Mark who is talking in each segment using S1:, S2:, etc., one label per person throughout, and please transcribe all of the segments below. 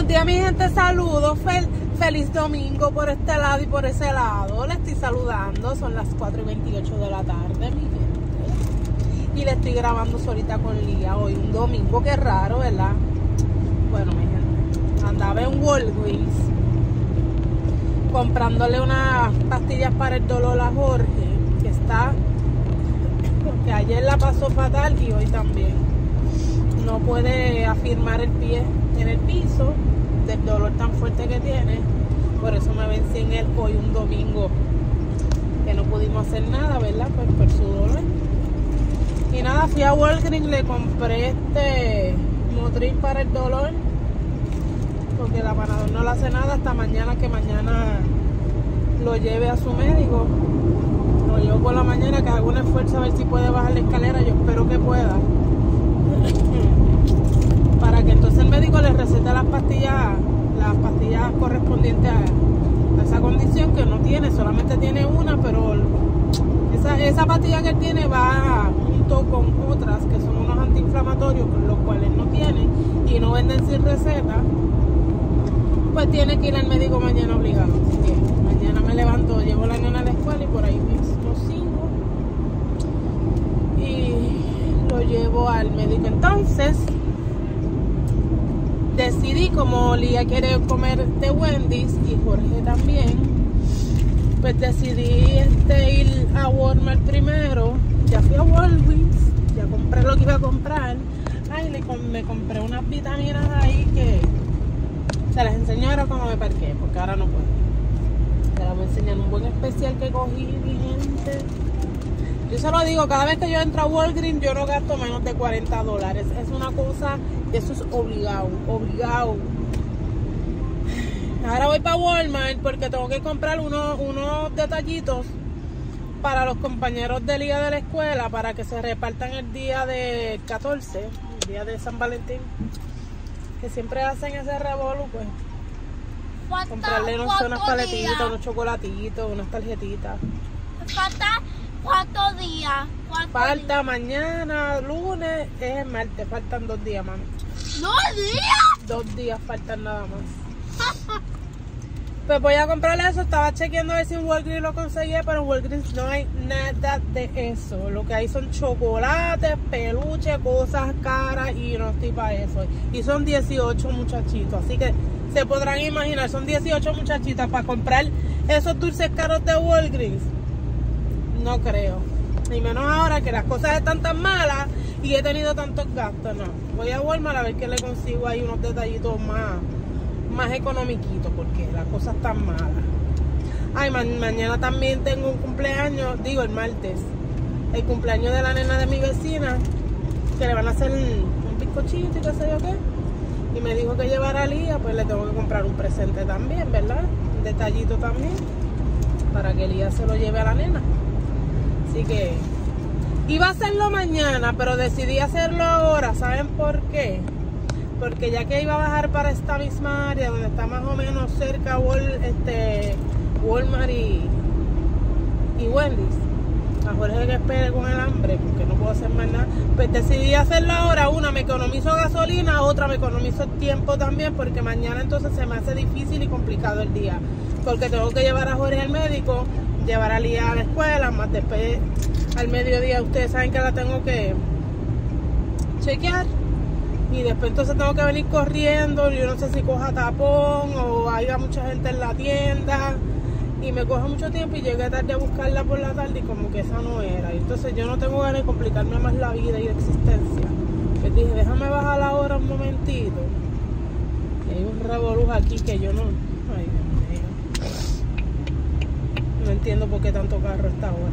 S1: días, mi gente, saludos, feliz domingo por este lado y por ese lado. Le estoy saludando, son las 4:28 de la tarde, mi gente. Y le estoy grabando solita con Lía hoy, un domingo, qué raro, ¿verdad? Bueno, mi gente, andaba en Walgreens comprándole unas pastillas para el dolor a Jorge, que ayer la pasó fatal y hoy también. No puede afirmar el pie en el piso del dolor tan fuerte que tiene. Por eso me ven sin él hoy, un domingo que no pudimos hacer nada, ¿verdad? Pues por su dolor. Y nada, fui a Walgreens, le compré este Motril para el dolor, porque la Panadol no le hace nada hasta mañana, que mañana lo lleve a su médico. Lo llevo por la mañana, que haga un esfuerzo a ver si puede bajar la escalera. Yo espero que pueda, para que entonces el médico le recete las pastillas correspondientes a esa condición que no tiene, solamente tiene una, pero esa pastilla que él tiene va junto con otras que son unos antiinflamatorios, los cuales no tiene y no venden sin receta. Pues tiene que ir al médico mañana obligado. Así que mañana me levanto, llevo la nena a la escuela y por ahí mismo sigo y lo llevo al médico. Entonces decidí, como Lía quiere comer de Wendy's y Jorge también, pues decidí ir a Walmart primero. Ya fui a Walgreens, ya compré lo que iba a comprar. Ay, me compré unas vitaminas ahí que se las enseño ahora cuando me parqué, porque ahora no puedo. Se las voy a enseñar, un buen especial que cogí, mi gente. Yo se lo digo, cada vez que yo entro a Walgreens yo no gasto menos de $40. Es una cosa, eso es obligado. Ahora voy para Walmart porque tengo que comprar unos detallitos para los compañeros de Liga de la escuela, para que se repartan el día del 14, el día de San Valentín, que siempre hacen ese revolú, pues. Comprarle unas paletitas, unos chocolatitos, unas tarjetitas.
S2: ¿Cuántos días?
S1: Falta mañana, lunes, es el martes, faltan 2 días, mami.
S2: ¿2 días?
S1: 2 días faltan nada más. Pues voy a comprarle eso. Estaba chequeando a ver si en Walgreens lo conseguía, pero en Walgreens no hay nada de eso. Lo que hay son chocolates, peluches, cosas caras, y no estoy para eso. Y son 18 muchachitos, así que se podrán imaginar, son 18 muchachitas para comprar esos dulces caros de Walgreens. No creo, ni menos ahora que las cosas están tan malas y he tenido tantos gastos. No, voy a Walmart a ver qué le consigo ahí, unos detallitos más economiquitos, porque las cosas están malas. Ay, mañana también tengo un cumpleaños, digo el martes, el cumpleaños de la nena de mi vecina, que le van a hacer un bizcochito y qué sé yo qué, y me dijo que llevara a Lía, pues le tengo que comprar un presente también, ¿verdad? Un detallito también, para que Lía se lo lleve a la nena. Así que iba a hacerlo mañana, pero decidí hacerlo ahora. ¿Saben por qué? Porque ya que iba a bajar para esta misma área, donde está más o menos cerca Walmart y Wendy's, a Jorge que espere con el hambre, porque no puedo hacer más nada, pues decidí hacerlo ahora. Una, me economizo gasolina; otra, me economizo tiempo también, porque mañana entonces se me hace difícil y complicado el día, porque tengo que llevar a Jorge al médico, llevar a Lía a la escuela, más después al mediodía ustedes saben que la tengo que chequear, y después entonces tengo que venir corriendo. Yo no sé si coja tapón o haya mucha gente en la tienda y me coja mucho tiempo, y llegué tarde a buscarla por la tarde y como que esa no era, y entonces yo no tengo ganas de complicarme más la vida y la existencia. Pues dije, déjame bajar ahora un momentito, y hay un revolú aquí que yo no, ay Dios mío, no entiendo por qué tanto carro está ahora.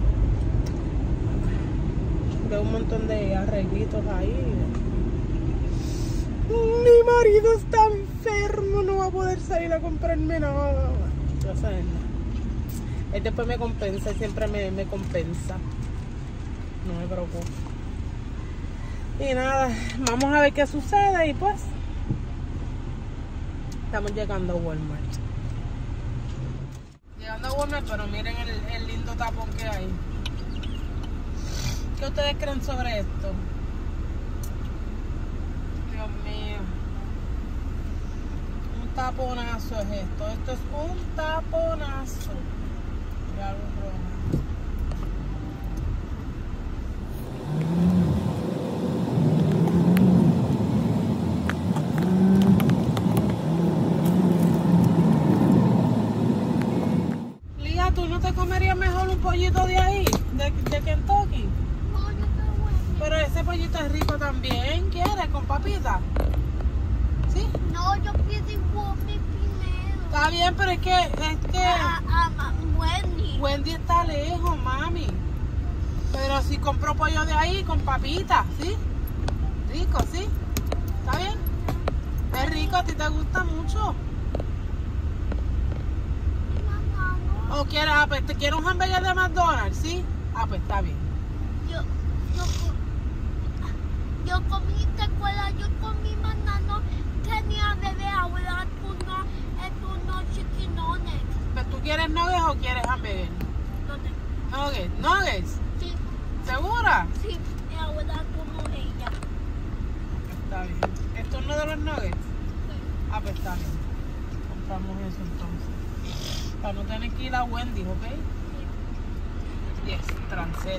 S1: Veo un montón de arreglitos ahí. Mi marido está enfermo, no va a poder salir a comprarme nada. Yo sé, no. Él después me compensa, siempre me compensa. No me preocupo. Y nada, vamos a ver qué sucede, y pues estamos llegando a Walmart. Llegando a Walmart, pero miren el lindo tapón que hay. ¿Qué ustedes creen sobre esto? Dios mío. taponazo es esto. Esto es un taponazo. Mira, luz roja. Lía, ¿tú no te comerías mejor un pollito de ahí? ¿De Kentucky?
S2: No, yo te voy.
S1: Pero ese pollito es rico también. ¿Quieres? ¿Con papitas? ¿Sí?
S2: No, yo pido igual mi primero.
S1: Está bien, pero es que
S2: Wendy.
S1: Wendy está lejos, mami. Pero si compro pollo de ahí con papitas, ¿sí? Rico, ¿sí? ¿Está bien? Es rico, ¿a ti te gusta mucho?
S2: Mamá, no.
S1: ¿O quieres, pues, ¿te quieres un hamburger de McDonald's, sí? Ah, pues está bien.
S2: Yo comí, ¿te acuerdas? Yo comí banano, tenía bebé, ahora tú no chiquinones.
S1: ¿Pero tú quieres nuggets o quieres hamburger?
S2: ¿Dónde?
S1: Nuggets, nuggets.
S2: Sí,
S1: ¿Segura?
S2: sí, y ahora tú no ella.
S1: Está bien. ¿Esto es uno de los nuggets? Ah, pues está bien. Compramos eso entonces. Para no tener que ir a Wendy, ¿ok? Yes, trancé.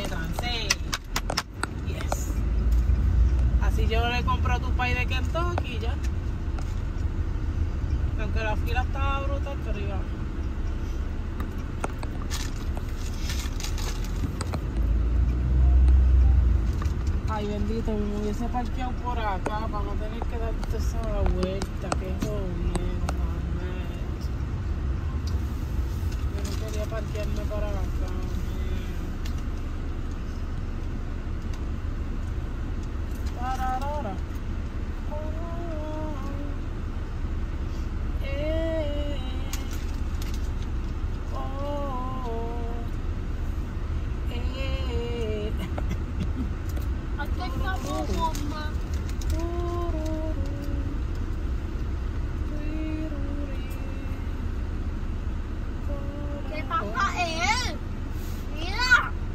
S1: Yes. Así yo le compro tu pay de Kentucky ya. Aunque la fila estaba brutal, pero iba. Ay, bendito, me hubiese parqueado por acá para no tener que darte esa vuelta. Qué jodido, mames. Yo no quería parquearme para acá. Tararara.
S2: Aquí estamos, mamá. ¿Qué pasa él? Mira,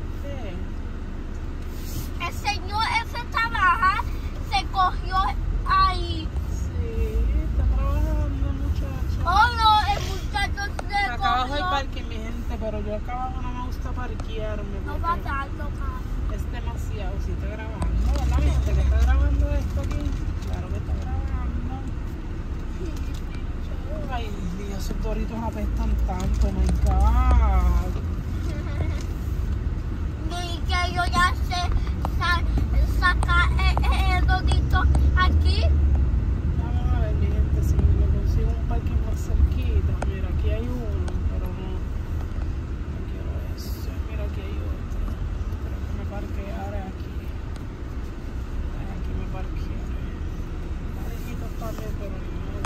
S2: el señor ese trabaja, se cogió ahí.
S1: Sí, está trabajando, muchacho.
S2: Oh, no, el muchacho se
S1: Acá abajo hay
S2: cogió.
S1: parking, mi gente, pero yo acá abajo no me gusta parquearme.
S2: No
S1: porque
S2: va a dar loca.
S1: es demasiado. Si está grabando, ¿verdad, mi gente? ¿Que está grabando esto aquí? Claro que está grabando. Ay, Dios, esos doritos apestan tanto, my God.
S2: Y que yo ya sé sacar el dorito aquí.
S1: Vamos a ver, mi gente, si le consigo un parking más cerquita. Mira, aquí hay uno, pero no quiero eso. Mira, aquí hay otro. Creo que me parquearé aquí. Aquí me parquearé. Parejitos también, pero no.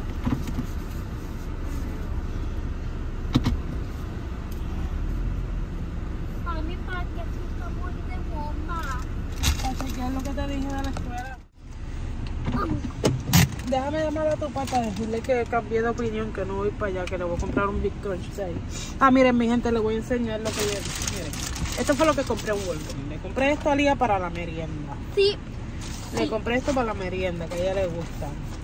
S2: A mi padre se está muy de bomba.
S1: ¿Qué es lo que te dije de la escuela? Déjame llamar a tu papá para decirle que cambié de opinión, que no voy para allá, que le voy a comprar un Big Crunch 6. Ah, miren, mi gente, les voy a enseñar lo que yo... Miren, esto fue lo que compré en Walgreens. Le compré esto a Lía para la merienda.
S2: Sí.
S1: Le compré esto para la merienda, que a ella le gusta.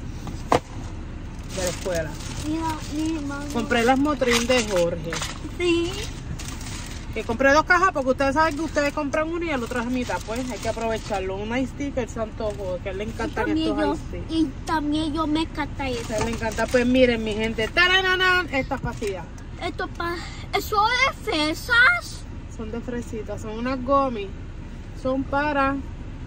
S1: De la escuela.
S2: Mira, mi hermano.
S1: Compré las Motrin de Jorge.
S2: Sí.
S1: Que compré 2 cajas porque ustedes saben que ustedes compran una y el otro es mitad. Pues hay que aprovecharlo. Un Ice Tea que el santo juego, que a él le encantan estos Ice Tea.
S2: Y también yo me encanta eso.
S1: A él le encanta. Pues miren, mi gente. ¡Tarananan! Estas pastillas.
S2: ¿Eso es fresas?
S1: Son de fresitas. Son unas gummies. Son para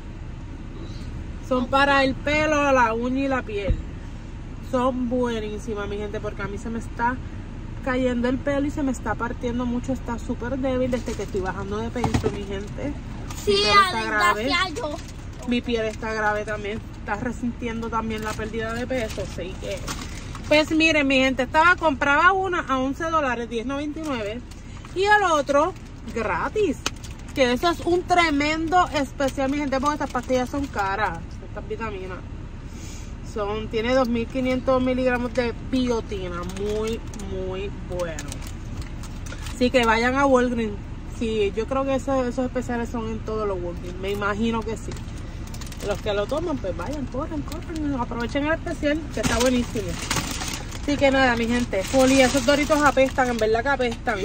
S1: el pelo, la uña y la piel. Son buenísimas, mi gente, porque a mí se me está cayendo el pelo y se me está partiendo mucho. Está súper débil desde que estoy bajando de peso, mi gente.
S2: Sí,
S1: Mi pelo está grave.
S2: gracias yo.
S1: Mi piel está grave también. Está resintiendo también la pérdida de peso. Así que, pues miren, mi gente, compraba una a $11, $10.99. Y el otro gratis. Que eso es un tremendo especial, mi gente, porque estas pastillas son caras. Estas vitaminas. Tiene 2.500 miligramos de biotina. Muy, muy bueno. Así que vayan a Walgreens. Sí, yo creo que esos especiales son en todos los Walgreens. Me imagino que sí. Los que lo toman, pues vayan, corren. Aprovechen el especial, que está buenísimo. Así que nada, mi gente. Poli, esos Doritos apestan, en verdad que apestan.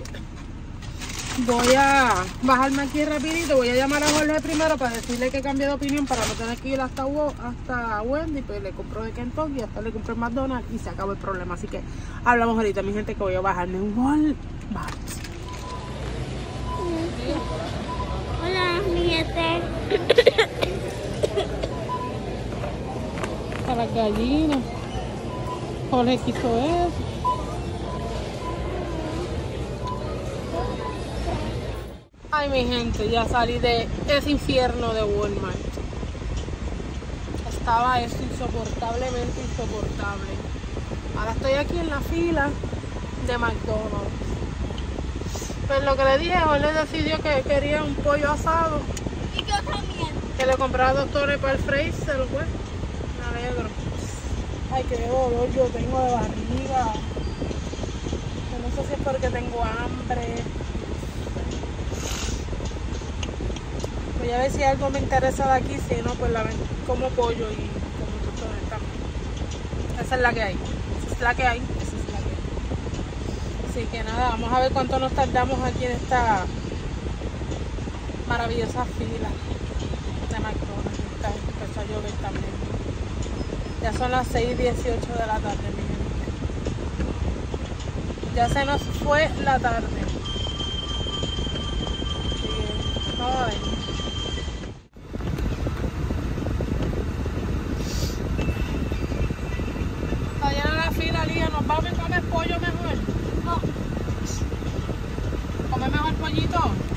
S1: Voy a bajarme aquí rapidito. Voy a llamar a Jorge primero para decirle que cambie de opinión para no tener que ir hasta Wendy. Pues le compro de Kentucky, hasta le compré McDonald's y se acabó el problema. Así que hablamos ahorita, mi gente, que voy a bajarme en Walmart.
S2: Hola, mi gente.
S1: A las gallinas. Jorge quiso eso. Ay, mi gente, ya salí de ese infierno de Walmart. Estaba esto insoportablemente insoportable. Ahora estoy aquí en la fila de McDonald's. Pues lo que le dije, Jorge decidió que quería un pollo asado.
S2: Y yo también.
S1: Que le compraba 2 tones para el freezer, pues. Me alegro. Ay, qué dolor yo tengo de barriga. Yo no sé si es porque tengo hambre. Voy a ver si algo me interesa de aquí, si no, pues como pollo y como tostones también. Esa es la que hay. Esa es la que hay. Esa es la que hay. Así que nada, vamos a ver cuánto nos tardamos aquí en esta maravillosa fila de McDonald's. Empezó a llover también. Ya son las 6:18 de la tarde, mi gente. Ya se nos fue la tarde. Así que, vamos a ver. Está llena la fila, Lía. ¿Nos vamos a comer pollo mejor?
S2: No.
S1: ¿Comer mejor pollito?